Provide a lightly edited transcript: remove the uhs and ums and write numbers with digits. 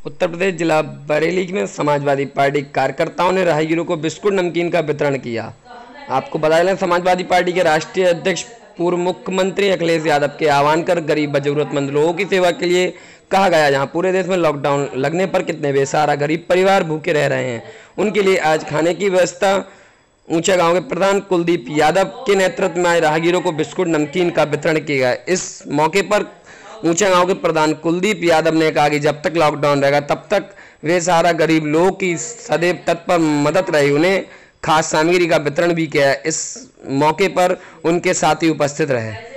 उत्तर प्रदेश जिला बरेली में समाजवादी पार्टी कार्यकर्ताओं ने राहगीरों को बिस्कुट नमकीन का वितरण किया। आपको बता दें, समाजवादी पार्टी के राष्ट्रीय अध्यक्ष पूर्व मुख्यमंत्री अखिलेश यादव के आह्वान कर गरीब व जरूरतमंद लोगों की सेवा के लिए कहा गया। जहां पूरे देश में लॉकडाउन लगने पर कितने बेसहारा गरीब परिवार भूखे रह रहे हैं, उनके लिए आज खाने की व्यवस्था ऊंचा गांव के प्रधान कुलदीप यादव के नेतृत्व में आए राहगीरों को बिस्कुट नमकीन का वितरण किया गया। इस मौके पर ऊंचा गांव के प्रधान कुलदीप यादव ने कहा कि जब तक लॉकडाउन रहेगा तब तक वे सहारा गरीब लोगों की सदैव तत्पर मदद रही। उन्हें खास सामग्री का वितरण भी किया। इस मौके पर उनके साथी उपस्थित रहे।